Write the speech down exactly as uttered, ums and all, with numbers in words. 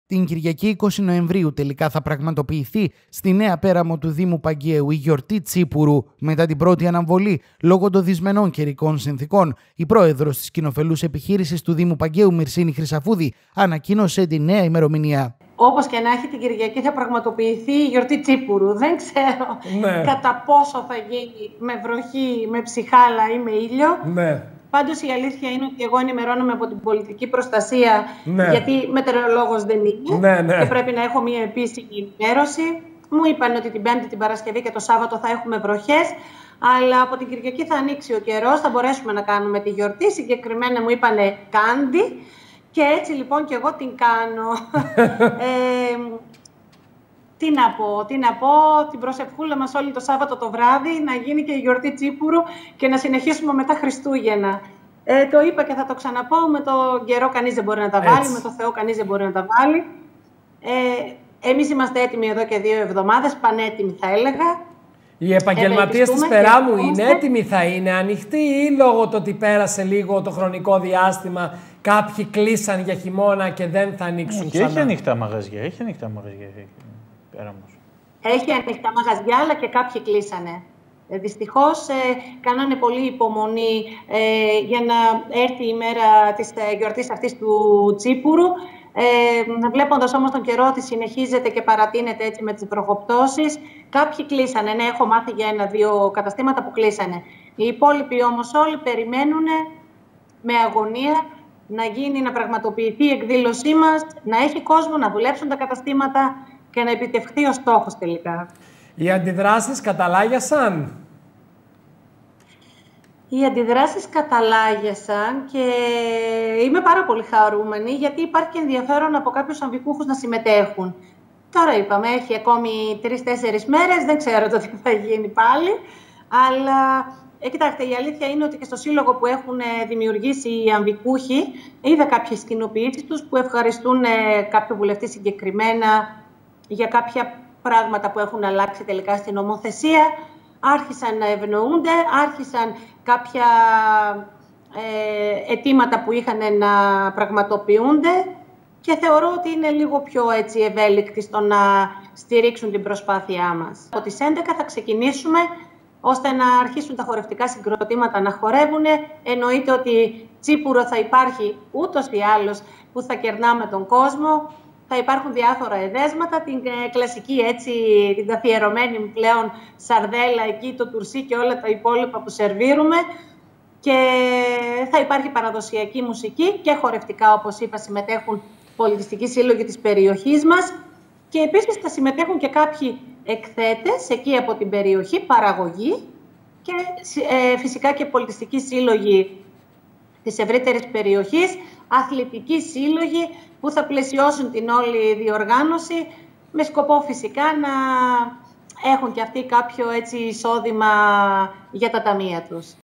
Την Κυριακή είκοσι Νοεμβρίου τελικά θα πραγματοποιηθεί στη Νέα Πέραμο του Δήμου Παγκαίου η γιορτή Τσίπουρου μετά την πρώτη αναμβολή λόγω των δυσμενών καιρικών συνθήκων. Η πρόεδρος της κοινοφελούς επιχείρησης του Δήμου Παγκαίου, Μυρσίνη Χρυσαφούδη, ανακοίνωσε τη νέα ημερομηνία. Όπως και να έχει, την Κυριακή θα πραγματοποιηθεί η γιορτή Τσίπουρου. Δεν ξέρω ναι. κατά πόσο θα γίνει με βροχή, με ψυχάλα ή με ήλιο. Ναι. Πάντως η αλήθεια είναι ότι εγώ ενημερώνομαι από την πολιτική προστασία, ναι. γιατί μετεωρολόγος δεν είμαι ναι, ναι. και πρέπει να έχω μια επίσημη ενημέρωση. Μου είπαν ότι την Πέμπτη, την Παρασκευή και το Σάββατο θα έχουμε βροχές, αλλά από την Κυριακή θα ανοίξει ο καιρός, θα μπορέσουμε να κάνουμε τη γιορτή. Συγκεκριμένα μου είπανε κάντι και έτσι λοιπόν και εγώ την κάνω. ε, Τι να πω, τι να πω, την προσευχούλα μας όλη το Σάββατο το βράδυ, να γίνει και η γιορτή Τσίπουρου και να συνεχίσουμε μετά Χριστούγεννα. Ε, το είπα και θα το ξαναπώ, με τον καιρό κανείς δεν μπορεί να τα βάλει, Έτσι. με το Θεό κανείς δεν μπορεί να τα βάλει. Ε, εμείς είμαστε έτοιμοι εδώ και δύο εβδομάδες, πανέτοιμοι θα έλεγα. Οι επαγγελματίες της Περάμου είναι έτοιμοι, θα είναι ανοιχτοί ή λόγω του ότι πέρασε λίγο το χρονικό διάστημα, κάποιοι κλείσαν για χειμώνα και δεν θα ανοίξουν και ξανά. Έχει ανοιχτά μαγαζιά, έχει ανοιχτά μαγαζιά. Έχει ανοιχτά μαγαζιά, αλλά και κάποιοι κλείσανε. Ε, δυστυχώς, ε, κάνανε πολύ υπομονή ε, για να έρθει η μέρα της ε, γιορτής αυτής του Τσίπουρου. Ε, βλέποντας όμως τον καιρό ότι συνεχίζεται και παρατείνεται έτσι με τις βροχοπτώσεις, κάποιοι κλείσανε. Ναι, έχω μάθει για ένα-δύο καταστήματα που κλείσανε. Οι υπόλοιποι όμως όλοι περιμένουν με αγωνία να γίνει, να πραγματοποιηθεί η εκδήλωσή μας, να έχει κόσμο, να δουλέψουν τα καταστήματα και να επιτευχθεί ο στόχος τελικά. Οι αντιδράσεις καταλάγιασαν. Οι αντιδράσεις καταλάγιασαν και είμαι πάρα πολύ χαρούμενη γιατί υπάρχει και ενδιαφέρον από κάποιους αμβικούχους να συμμετέχουν. Τώρα είπαμε, έχει ακόμη τρεις-τέσσερις μέρες, δεν ξέρω το τι θα γίνει πάλι, αλλά ε, κοιτάξτε, η αλήθεια είναι ότι και στο σύλλογο που έχουν δημιουργήσει οι αμβικούχοι είδα κάποιες κοινοποιήσεις τους που ευχαριστούν κάποιο βουλευτή συγκεκριμένα για κάποια πράγματα που έχουν αλλάξει τελικά στην νομοθεσία, άρχισαν να ευνοούνται, άρχισαν κάποια ε, αιτήματα που είχαν να πραγματοποιούνται και θεωρώ ότι είναι λίγο πιο έτσι, ευέλικτοι στο να στηρίξουν την προσπάθειά μας. Από τις έντεκα θα ξεκινήσουμε ώστε να αρχίσουν τα χορευτικά συγκροτήματα να χορεύουν. Εννοείται ότι Τσίπουρο θα υπάρχει ούτως ή άλλως που θα κερνάμε τον κόσμο. Θα υπάρχουν διάφορα εδέσματα, την ε, κλασική έτσι, την καθιερωμένη πλέον σαρδέλα εκεί, το τουρσί και όλα τα υπόλοιπα που σερβίρουμε. Και θα υπάρχει παραδοσιακή μουσική και χορευτικά, όπως είπα, συμμετέχουν πολιτιστικοί σύλλογοι της περιοχής μας. Και επίσης θα συμμετέχουν και κάποιοι εκθέτες εκεί από την περιοχή, παραγωγή και ε, φυσικά και πολιτιστικοί σύλλογοι της ευρύτερης περιοχής, αθλητικοί σύλλογοι που θα πλαισιώσουν την όλη διοργάνωση με σκοπό φυσικά να έχουν και αυτοί κάποιο έτσι εισόδημα για τα ταμεία τους.